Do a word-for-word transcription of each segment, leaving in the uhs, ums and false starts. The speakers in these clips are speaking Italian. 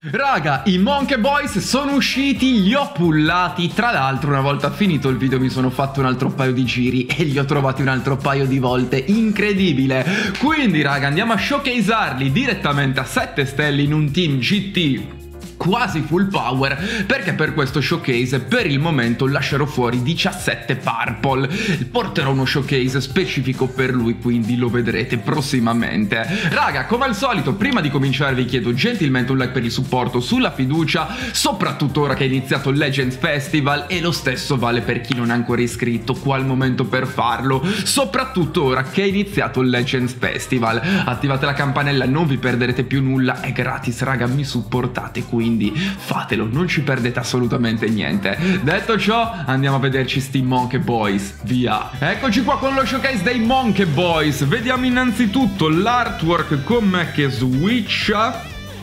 Raga, i Monkey Boys sono usciti, li ho pullati. Tra l'altro, una volta finito il video mi sono fatto un altro paio di giri e li ho trovati un altro paio di volte. Incredibile. Quindi raga, andiamo a showcasearli direttamente a sette stelle in un team G T quasi full power, perché per questo showcase per il momento lascerò fuori diciassette purple. Porterò uno showcase specifico per lui, quindi lo vedrete prossimamente. Raga, come al solito, prima di cominciare vi chiedo gentilmente un like per il supporto, sulla fiducia, soprattutto ora che è iniziato il Legends Festival, e lo stesso vale per chi non è ancora iscritto, qua è il momento per farlo, soprattutto ora che è iniziato il Legends Festival. Attivate la campanella, non vi perderete più nulla, è gratis raga, mi supportate, quindi fatelo, non ci perdete assolutamente niente. Detto ciò, andiamo a vederci sti Monkey Boys, via. Eccoci qua con lo showcase dei Monkey Boys. Vediamo innanzitutto l'artwork con me che switcha.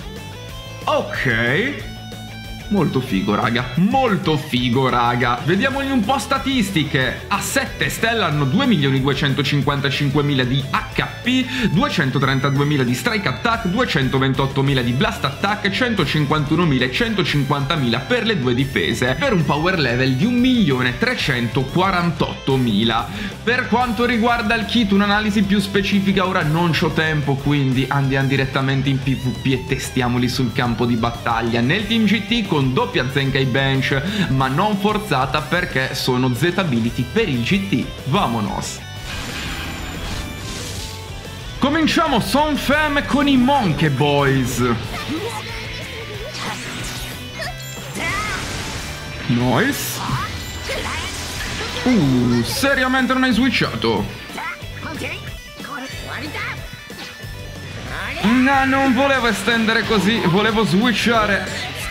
Ok, molto figo raga, molto figo raga. Vediamogli un po' statistiche. A sette stelle hanno due milioni duecentocinquantacinquemila di H P, duecentotrentaduemila di Strike Attack, duecentoventottomila di Blast Attack, centocinquantunomila e centocinquantamila per le due difese, per un power level di un milione trecentoquarantottomila. Per quanto riguarda il kit, un'analisi più specifica ora non c'ho tempo, quindi andiamo direttamente in PvP e testiamoli sul campo di battaglia. Nel team G T con doppia Zenkai Bench, ma non forzata perché sono Z ability per il G T. Vamonos! Cominciamo Son Fem con i Monkey Boys. Nice. Uh, seriamente non hai switchato? No, non volevo estendere così, volevo switchare.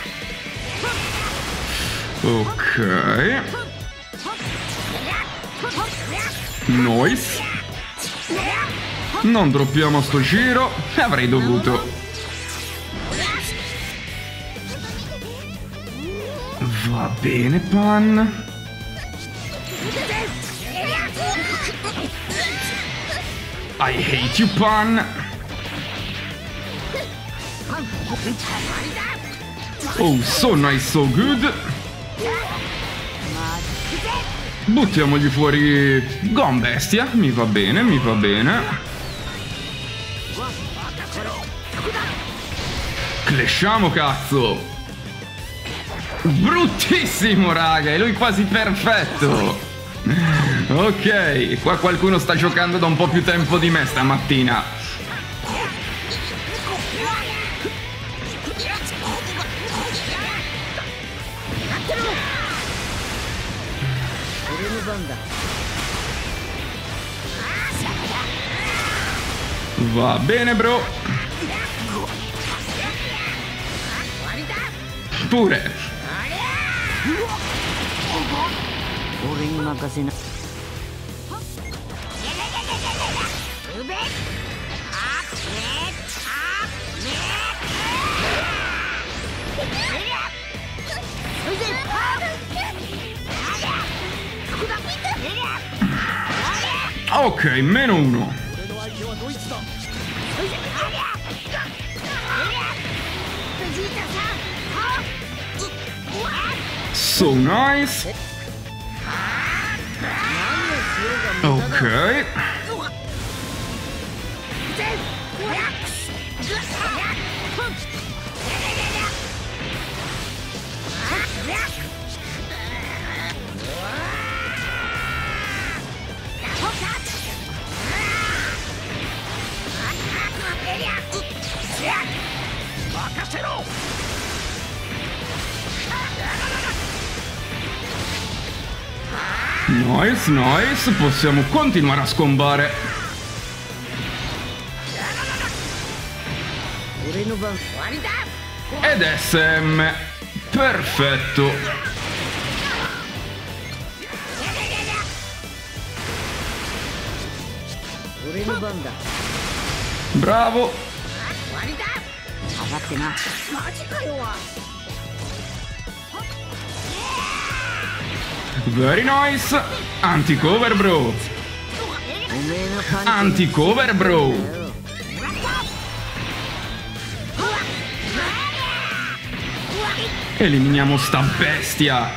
Ok. Nice. Non droppiamo sto giro. Avrei dovuto. Va bene, Pan. I hate you, Pan. Oh, so nice, so good. Buttiamogli fuori Gon Bestia. Mi va bene, mi va bene. Clashiamo, cazzo. Bruttissimo, raga. E lui quasi perfetto. Ok, qua qualcuno sta giocando da un po' più tempo di me stamattina. Va bene, bro. Pure. Ok, meno uno. So nice. Ok. Nice, nice, possiamo continuare a scombare. Ed S M. Perfetto. Bravo. Very nice. Anti-cover, bro. Anti-cover, bro. Eliminiamo sta bestia.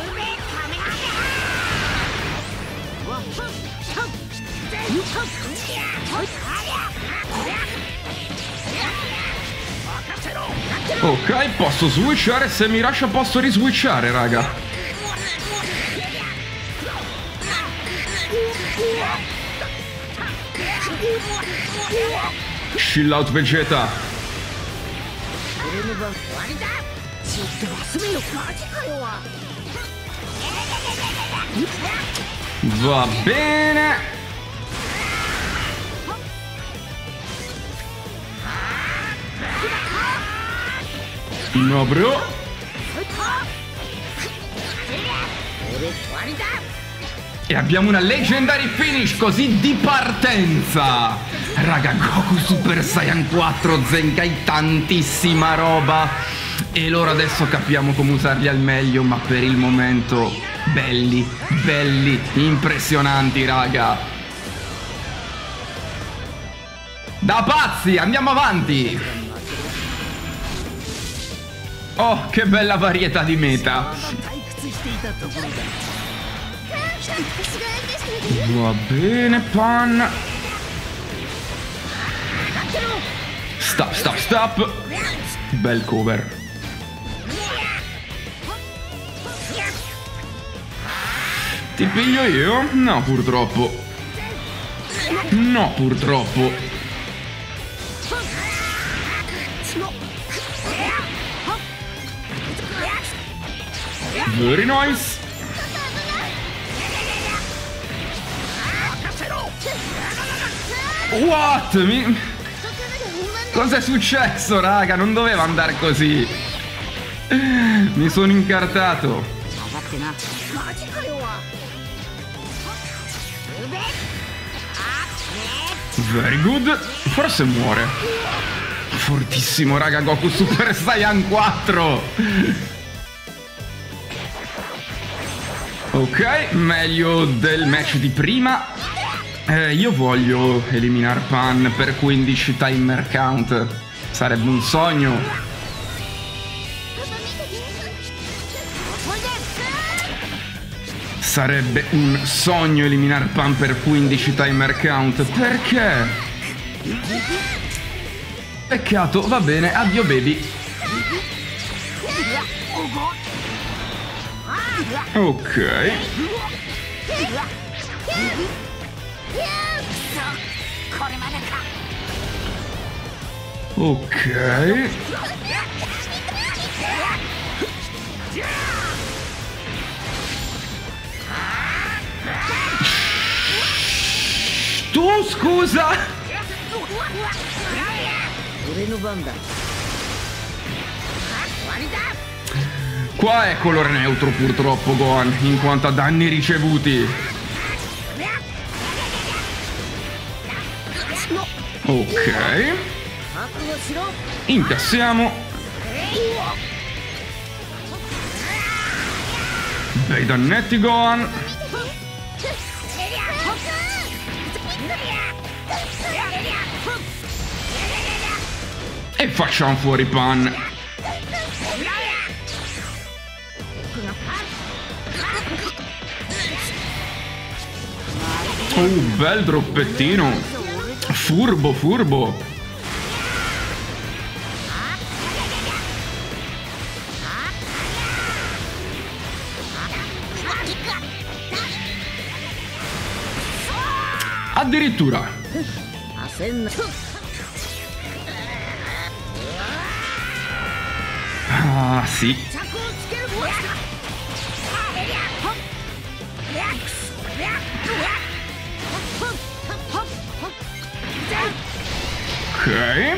Ok, posso switchare. Se mi lascia posso riswitchare, raga. Chill out, Vegeta. Va bene. No, bro. E abbiamo una Legendary Finish così di partenza. Raga, Goku Super Saiyan quattro, Zenkai, tantissima roba. E loro adesso capiamo come usarli al meglio, ma per il momento belli, belli, impressionanti, raga. Da pazzi, andiamo avanti. Oh, che bella varietà di meta. Va bene, Pan. Stop, stop, stop. Bel cover. Ti piglio io? No, purtroppo. No, purtroppo. Very nice. What? Mi... Cos'è successo, raga? Non doveva andare così. Mi sono incartato. Very good. Forse muore. Fortissimo, raga. Goku Super Saiyan quattro. Ok, meglio del match di prima. Eh, io voglio eliminare Pan per quindici timer count. Sarebbe un sogno. Sarebbe un sogno eliminare Pan per quindici timer count. Perché? Peccato, va bene, addio baby. Ok. Ok. Tu scusa. Qua è colore neutro purtroppo Gohan, in quanto a danni ricevuti. Ok. Incassiamo. Bei dannetti Gohan. E facciamo fuori Pan. Oh, bel droppettino. Furbo, furbo. Addirittura. Ah, sì. Ok.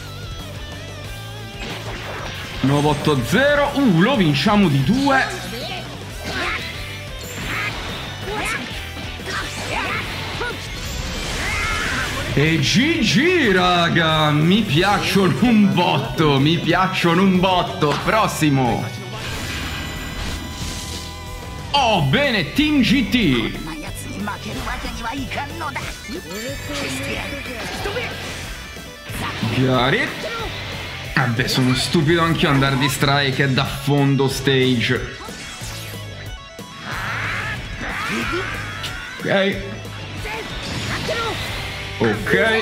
nove otto zero. Uh, lo vinciamo di due. E G G, raga. Mi piacciono un botto. Mi piacciono un botto. Prossimo. Oh, bene, Team G T. Got it. Vabbè, sono stupido anch'io andare di strike da fondo stage. Ok. Ok.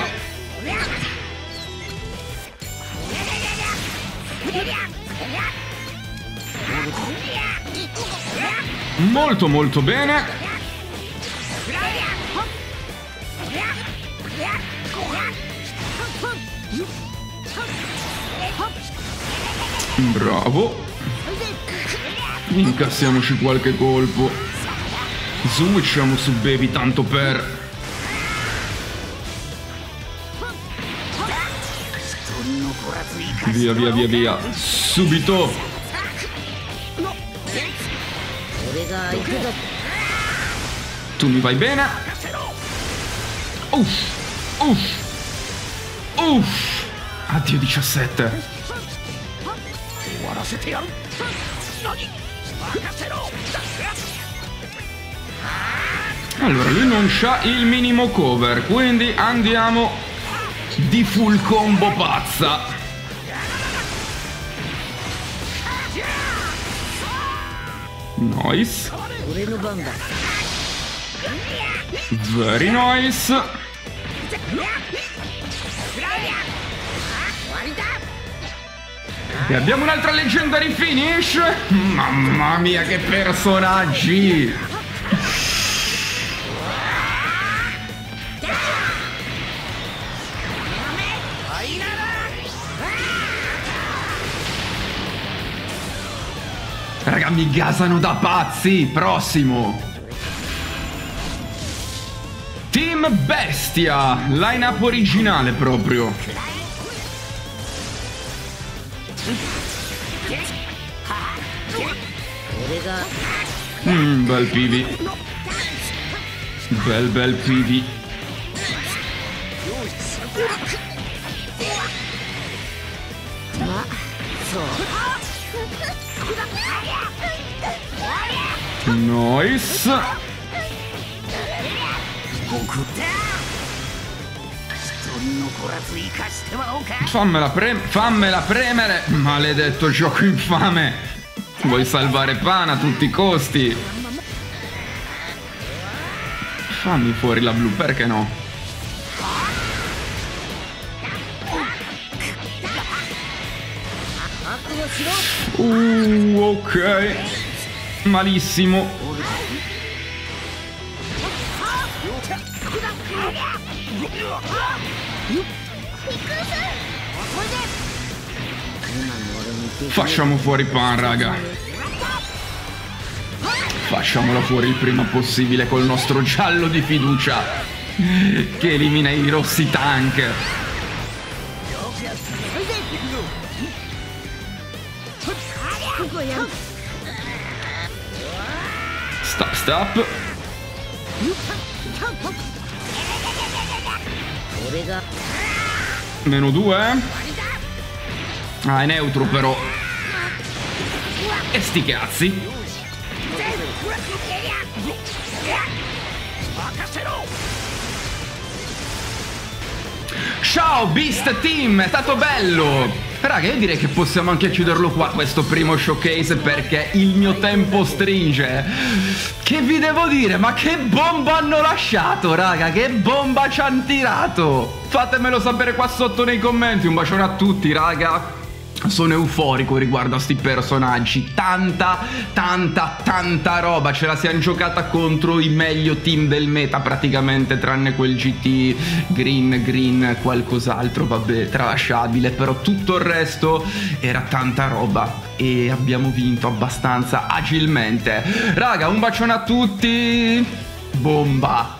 Molto molto bene. Bravo. Incassiamoci qualche colpo. Switchiamo su Baby tanto per... Via via via via. Subito. Tu mi vai bene. Uff. Uff. Uff. Addio diciassette. Allora, lui non c'ha il minimo cover, quindi andiamo di full combo pazza. Nice. Very nice. E abbiamo un'altra Legendary Finish. Mamma mia, che personaggi. Raga, mi gasano da pazzi. Prossimo Team Bestia, line-up originale proprio. Mm, bel P V. Bel bel P V. Nice. Fammela, pre fammela premere. Maledetto gioco infame. Vuoi salvare Pana a tutti i costi? Fammi fuori la blu, perché no? Uh, ok. Malissimo. Facciamo fuori Pan, raga. Facciamola fuori il prima possibile col nostro giallo di fiducia che elimina i rossi tank. Stop, stop. Meno due. Ah, è neutro però. E sti cazzi. Ciao Beast Team, è stato bello. Raga, io direi che possiamo anche chiuderlo qua questo primo showcase, perché il mio tempo stringe. Che vi devo dire? Ma che bomba hanno lasciato, raga. Che bomba ci hanno tirato. Fatemelo sapere qua sotto nei commenti. Un bacione a tutti, raga. Sono euforico riguardo a sti personaggi. Tanta, tanta, tanta roba. Ce la siamo giocata contro i meglio team del meta praticamente, tranne quel G T Green, Green, qualcos'altro, vabbè, tralasciabile. Però tutto il resto era tanta roba e abbiamo vinto abbastanza agilmente. Raga, un bacione a tutti. Bomba.